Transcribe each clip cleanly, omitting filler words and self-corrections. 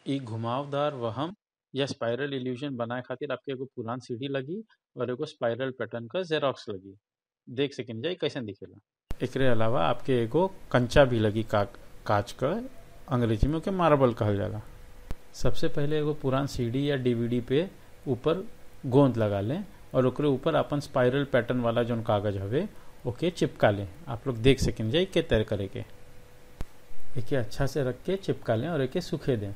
इ घुमावदार वहम या स्पाइरल इल्यूजन बनाए खातिर आपके एगो पुरान सीडी लगी और एगो स्पाइरल पैटर्न का जेरोक्स लगी। देख सकिन जाए कैसे दिखेला। एकरे अलावा आपके एगो कंचा भी लगी कांच का, अंग्रेजी में ओके मार्बल कहल जाला। सबसे पहले एगो पुरान सीडी या डीवीडी पे ऊपर गोंद लगा लें और ओकरे ऊपर अपन स्पाइरल पैटर्न वाला जोन कागज हवे ओके चिपका लें। आप लोग देख सकिन जाए के तरह करे के एके अच्छा से रख के चिपका लें और एके सूखे दें।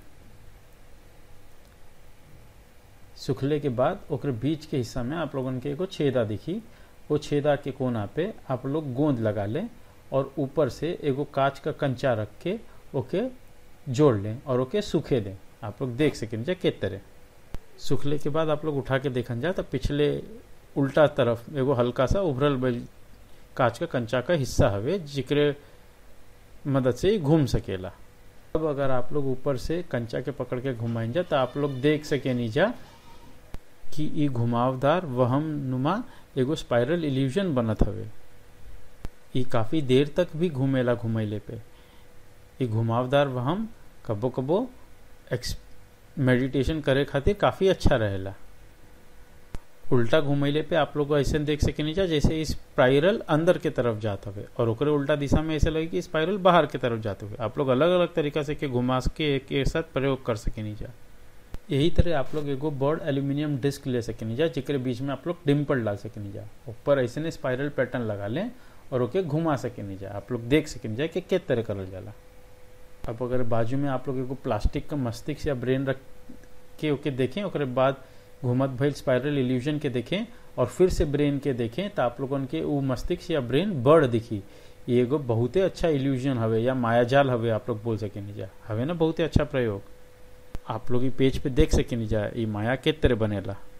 सूखले के बाद ओकरे बीच के हिस्सा में आप लोगन के एगो छेदा दिखी, वो छेदा के कोना पे आप लोग गोंद लगा लें और ऊपर से एगो कांच का कंचा रख के ओके जोड़ लें और ओके सूखे दें। आप लोग देख सकें जाए के तरह। सूखले के बाद आप लोग उठा के देखन जाए तो पिछले उल्टा तरफ एगो हल्का सा उभरल कांच का कंचा का हिस्सा हवे जिकरे मदद से घूम सकेला। अब अगर आप लोग ऊपर से कंचा के पकड़ के घुमाइन जा तो आप लोग देख सके नीचा कि ई घुमावदार वहम नुमा एगो स्पाइरल इल्यूजन बनत हवे। ई काफी देर तक भी घूमेला घुमैले पे। ई घुमावदार वहम कबो कबो मेडिटेशन करे खातिर काफी अच्छा रहेला। उल्टा घुमैले पे आप लोग ऐसे देख सके नीचा जैसे स्पाइरल अंदर के तरफ जात हवे और ओकरे उल्टा दिशा में ऐसे लगे कि स्पाइरल बाहर के तरफ जाते हुए। आप लोग अलग अलग तरीका से के घुमा के एक साथ प्रयोग कर सके नीचा। यही तरह आप लोग एगो बॉड एल्यूमिनियम डिस्क ले सके नीचा जिकरे बीच में आप लोग डिम्पल डाल सके नीचा। ऊपर ऐसे स्पाइरल पैटर्न लगा लें और ओके घुमा सके नीचा। आप लोग देख सके नीचा कि किस तरह करल जाला। अब अगर बाजू में आप लोग एगो प्लास्टिक का मस्तिष्क या ब्रेन रख के ओके देखें, ओकरे बाद घुमत भइल स्पाइरल इल्यूजन के देखें और फिर से ब्रेन के देखें तो आप लोगन के वो मस्तिष्क या ब्रेन बड़ दिखी। ये एगो बहुते अच्छा इल्यूजन हवे या मायाजाल हवे, आप लोग बोल सके नीचा हवे ना। बहुते अच्छा प्रयोग आप लोग पेज पे देख सके नीचा ई माया के तरह बनेला।